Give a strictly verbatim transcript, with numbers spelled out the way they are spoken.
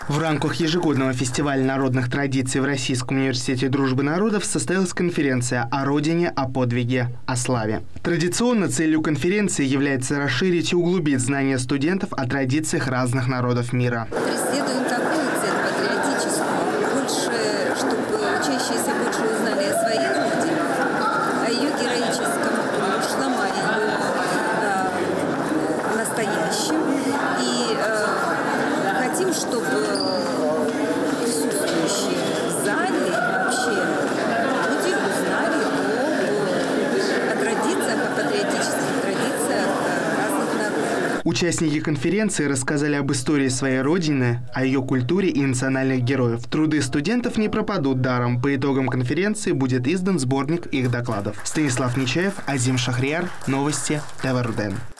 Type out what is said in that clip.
В рамках ежегодного фестиваля народных традиций в Российском университете дружбы народов состоялась конференция о родине, о подвиге, о славе. Традиционно целью конференции является расширить и углубить знания студентов о традициях разных народов мира. Преследуем такую цель патриотическую, больше, чтобы учащиеся больше узнали о своей родине, о ее героическом прошлом, о ее э, настоящем. И э, хотим, чтобы присутствующие в зале вообще люди узнали о, о традициях, о патриотических традициях разных народов. Участники конференции рассказали об истории своей родины, о ее культуре и национальных героев. Труды студентов не пропадут даром. По итогам конференции будет издан сборник их докладов. Станислав Нечаев, Азим Шахрияр. Новости ТВ РУДН.